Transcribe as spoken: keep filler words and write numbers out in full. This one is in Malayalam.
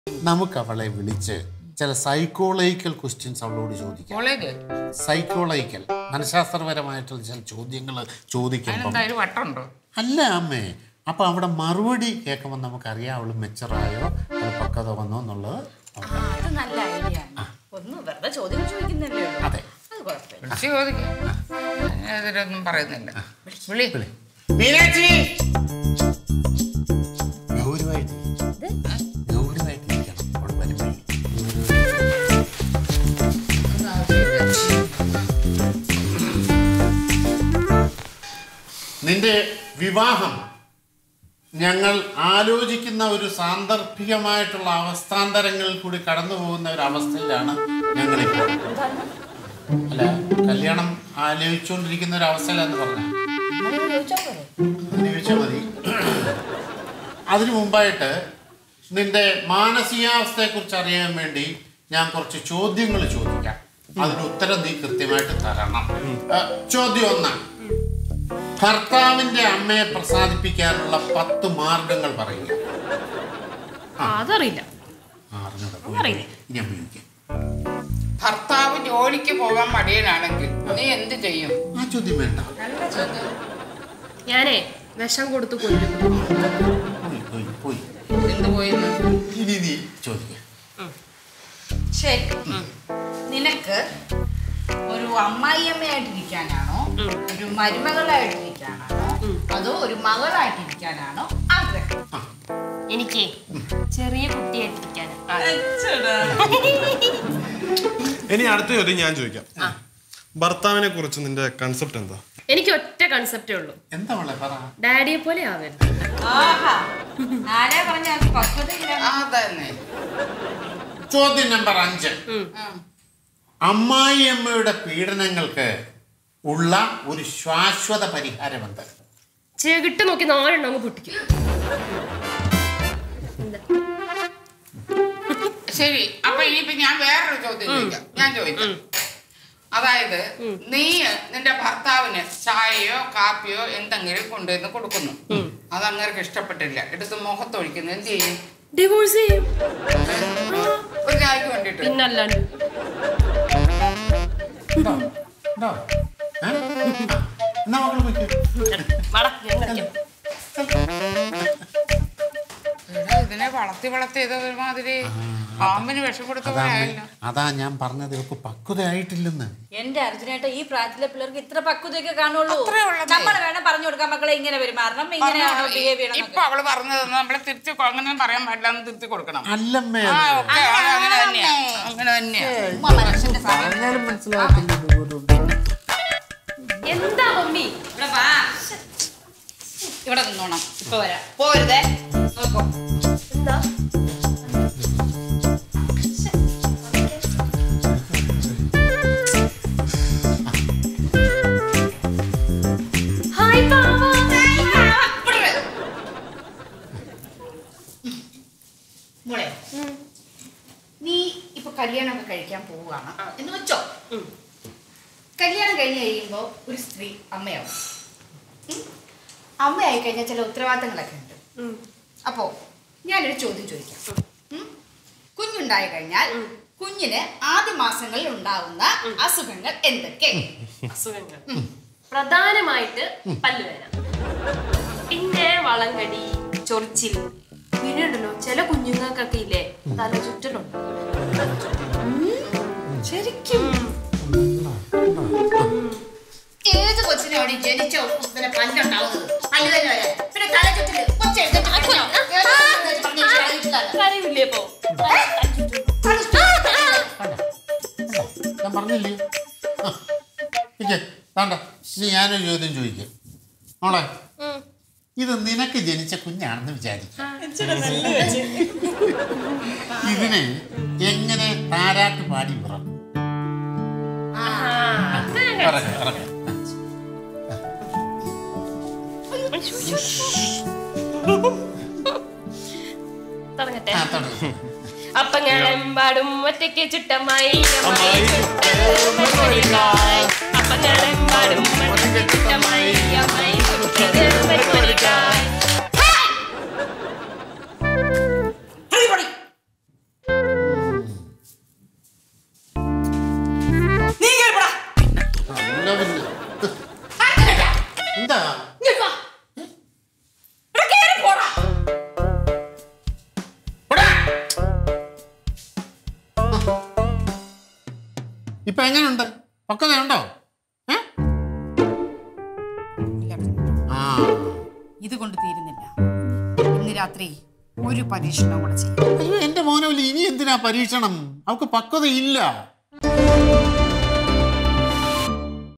നമുക്ക് അവളെ വിളിച്ച് ചില സൈക്കോളജിക്കൽ ക്വസ്റ്റ്യൻസ് അവളോട് ചോദിക്കാം. സൈക്കോളജിക്കൽ മനഃശാസ്ത്രപരമായിട്ടുള്ള ചില ചോദ്യങ്ങൾ ചോദിക്കുമ്പോൾ അല്ല അമ്മേ, അപ്പം അവിടെ മറുപടി കേൾക്കുമ്പോൾ നമുക്കറിയാം അവൾ മെച്ചറായോ അവൾ പക്വത വന്നോ എന്നുള്ളത്. അതെ, ഗൗരവായിട്ട് ഗൗരവായിട്ടിരിക്കണം അവൾ വരുമ്പോൾ. നിന്റെ വിവാഹം ഞങ്ങൾ ആലോചിക്കുന്ന ഒരു സാന്ദർഭികമായിട്ടുള്ള അവസ്ഥാന്തരങ്ങളിൽ കൂടി കടന്നു പോകുന്ന ഒരു അവസ്ഥയിലാണ് ഞങ്ങളിപ്പോൾ. അല്ല, കല്യാണം ആലോചിച്ചുകൊണ്ടിരിക്കുന്ന ഒരു അവസ്ഥയിലെന്ന് പറഞ്ഞാൽ ചോദിച്ചാൽ മതി. അതിനു മുമ്പായിട്ട് നിന്റെ മാനസികാവസ്ഥയെക്കുറിച്ച് അറിയാൻ വേണ്ടി ഞാൻ കുറച്ച് ചോദ്യങ്ങൾ ചോദിക്കാം. അതിന് ഉത്തരം നീ കൃത്യമായിട്ട് തരണം. ചോദ്യം ഒന്ന്, ഭർത്താവിന്റെ അമ്മയെ പ്രസാദിപ്പിക്കാനുള്ള പത്ത് മാർഗങ്ങൾ പറയുക. ഭർത്താവ് ജോലിക്ക് പോകാൻ മടിയനാണെങ്കിൽ നീ എന്ത് ചെയ്യും? ആ ചോദ്യം വേണ്ട. ഞാനേ വിഷം കൊടുത്തു കൊല്ലും. എന്ത് പോയി? ഇനി നീ ചോദിക്ക. ശരി, നിനക്ക് ഒരു അമ്മായിയമ്മയായിട്ടിരിക്കാനാണോ ഒരു മരുമകളായിട്ടിരിക്കാനാണോ അതോ ഒരു മകളായിട്ടിരിക്കാനാണോ ആഗ്രഹം? എനിക്ക് ചെറിയ കുട്ടിയായിട്ടിരിക്കാനാണ്. ഇനി അടുത്ത ചോദ്യം ഞാൻ ചോദിക്കാം. ഭർത്താവിനെ കുറിച്ച് നിന്റെ കൺസെപ്റ്റ് എന്താ? എനിക്ക് ഒറ്റ കൺസെപ്റ്റേ ഉള്ളൂ, എന്താ പറ, ഡാഡിയെ പോലെ ആവരുത്. ചോദ്യം നമ്പർ അഞ്ച്, അമ്മായിയമ്മയുടെ പീഡനങ്ങൾക്ക് ഉള്ള ഒരു ശാശ്വത പരിഹാരം എന്താ? ചെകിട്ട് നോക്കി നാലെണ്ണം അങ്ങ് പൊട്ടിക്കും. ശരി, അപ്പൊ ഇനിയിപ്പോ ഞാൻ വേറൊരു ചോദ്യം ചോദിക്കാം. ഞാൻ ചോദിക്കാം, അതായത് നീ നിന്റെ ഭർത്താവിന് ചായയോ കാപ്പിയോ എന്തെങ്കിലും കൊണ്ടുവന്ന് കൊടുക്കുന്നു, അത് അങ്ങേർക്ക് ഇഷ്ടപ്പെട്ടില്ല, എടുത്ത് മുഖത്തൊഴിക്കുന്നു, എന്ത് ചെയ്യും? ഡിവോഴ്സ് ചെയ്യും. ഒരു ചായക്ക് വേണ്ടിട്ട്. പിന്നല്ലാണ്ട് ഇതിനെ വളർത്തി വളർത്തി ഇതൊരുമാതിരി പാമ്പിന് വിഷം കൊടുത്തവരായല്ലോ. അതാ ഞാൻ പറഞ്ഞത്, ഇവർക്ക് പക്വതയായിട്ടില്ലെന്ന്. എന്റെ അർജുനായിട്ട് ഈ പ്രായത്തിലെ പിള്ളേർക്ക് ഇത്ര പക്വതയൊക്കെ കാണുള്ളൂ. നമ്മൾ വേണം പറഞ്ഞു കൊടുക്കാൻ, മക്കളെ ഇങ്ങനെ പെരുമാറണം, ഇങ്ങനെ ബിഹേവ് ചെയ്യണം. ഇപ്പൊ അവള് പറഞ്ഞത് നമ്മളെ തിരിച്ച് അങ്ങനെ പറയാൻ പാടില്ല, തിരുത്തി കൊടുക്കണം. അല്ലമ്മേ, അങ്ങനെ തന്നെയാ, അങ്ങനെ തന്നെയാ. എന്താ മമ്മി? ഇവിടെ നിന്നോണം, ഇപ്പൊ വരാം. പോരുതേ, നോക്കോ. എന്താ മോളെ, നീ ഇപ്പൊ കല്യാണമൊക്കെ കഴിക്കാൻ പോവുകയാണ് എന്ന് വെച്ചോ. കല്യാണം കഴിഞ്ഞ് കഴിയുമ്പോ ഒരു സ്ത്രീ അമ്മയാവും. അമ്മയായി കഴിഞ്ഞാൽ ചില ഉത്തരവാദിത്തങ്ങളൊക്കെ ഉണ്ട്. അപ്പോ ഞാനൊരു ചോദ്യം ചോദിക്കാം. കുഞ്ഞുണ്ടായി കഴിഞ്ഞാൽ കുഞ്ഞിന് ആദ്യ മാസങ്ങളിൽ ഉണ്ടാവുന്ന അസുഖങ്ങൾ എന്തൊക്കെ? അസുഖങ്ങൾ പ്രധാനമായിട്ട് പല്ലുവേദന, പിന്നെ വളങ്കടി, ചൊറിച്ചിൽ, പിന്നെ ഉണ്ടല്ലോ ചില കുഞ്ഞുങ്ങൾക്കൊക്കെ ഇല്ലേ തല ചുറ്റലുണ്ട്. ശരിക്കും ഏത് കൊച്ചിനോട് ജനിച്ച പിന്നെ പല്ലുണ്ടാവുന്നത്? പല്ല് തന്നെ വരെ പിന്നെ തല ചുറ്റല് കരയില്ലേ? ഇപ്പോ ഞാൻ പറഞ്ഞില്ലേ? വേണ്ട, ഇനി ഞാനൊരു ചോദ്യം ചോദിക്കാം. മോളെ, ഇത് നിനക്ക് ജനിച്ച കുഞ്ഞാണെന്ന് വിചാരിക്കും. ഇതിന് എങ്ങനെ താരാട്ട് പാടി പിറക്കും? തുടങ്ങട്ടെ. അപ്പങ്ങളെമ്പാടും ഒറ്റയ്ക്ക് ചുട്ടമായി, അപ്പങ്ങളെമ്പാടും ഒറ്റയ്ക്ക് ചുട്ടമായി, അമ്മായി എന്താ ഇപ്പൊ എങ്ങനെയുണ്ട്? പക്വതയുണ്ടോ? ഇതുകൊണ്ട് തീരുന്നില്ല. ഇന്ന് രാത്രി ഒരു പരീക്ഷണം കൂടെ ചെയ്യും. അയ്യോ എന്റെ മോനോലി, ഇനി എന്തിനാ പരീക്ഷണം? അവൾക്ക് പക്വതയില്ല.